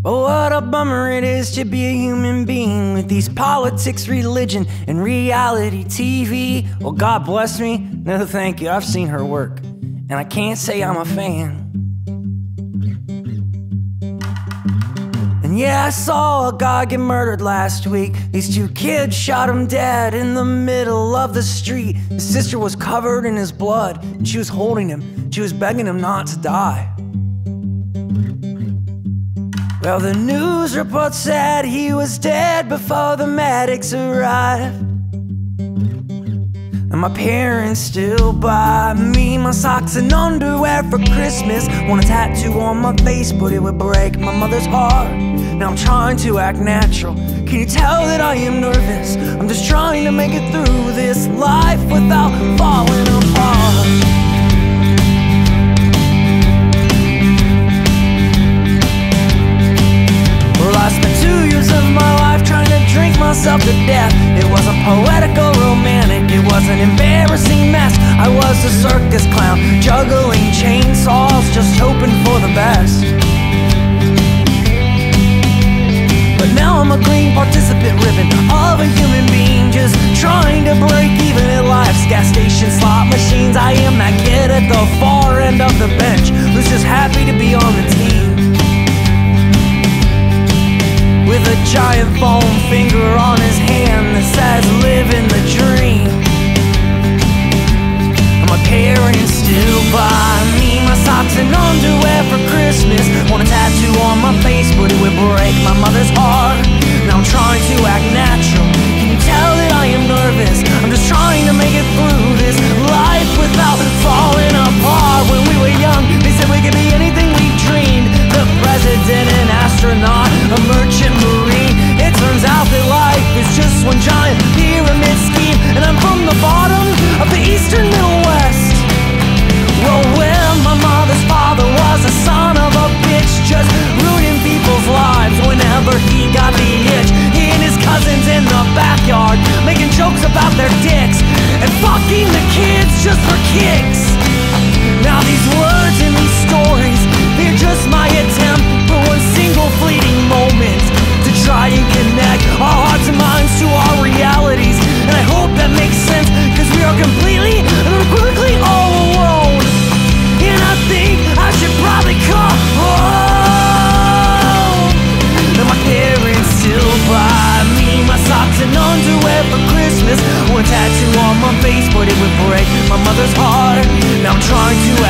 Oh, what a bummer it is to be a human being with these politics, religion, and reality TV. Well, God bless me. No, thank you. I've seen her work, and I can't say I'm a fan. And yeah, I saw a guy get murdered last week. These two kids shot him dead in the middle of the street. His sister was covered in his blood, and she was holding him. She was begging him not to die. Well, the news report said he was dead before the medics arrived. And my parents still buy me my socks and underwear for Christmas. Want a tattoo on my face, but it would break my mother's heart. Now I'm trying to act natural. Can you tell that I am nervous? I'm just trying to make it through this life without falling apart. I spent 2 years of my life trying to drink myself to death. It wasn't poetic or romantic, it was an embarrassing mess. I was a circus clown, juggling chainsaws, just hoping for the best. But now I'm a green participant ribbon of a human being, just trying to break even at life's gas station slot machines. I am that kid at the far end of the bench who's just happy to be on the team, with a giant foam finger on his hand that says living the dream. And my parents still buy me my socks and underwear for Christmas. Want a tattoo on my face, but it would break my mother's heart. Now I'm trying to act natural. Can you tell that I am nervous? I'm just trying to make it through this life without falling apart. When we were young, they said we could be anything we dreamed. The president, an astronaut, a merchant marine. It turns out that life is just one giant pyramid scheme, and I'm from the bottom of the eastern Middle West. Well, my mother's father was a son of a bitch, just ruining people's lives whenever he got the itch. He and his cousins in the backyard making jokes about their dicks and fucking the kids just for kicks. Now these words and these stories, they're just my attempt for one single fleeting moment to try and connect our hearts and minds to our realities. And I hope that makes sense, cause we are completely and unequivocally all alone. And I think I should probably come home. And my parents still buy me my socks and underwear for Christmas. Want a tattoo on my face, but it would break my mother's heart. Now I'm trying to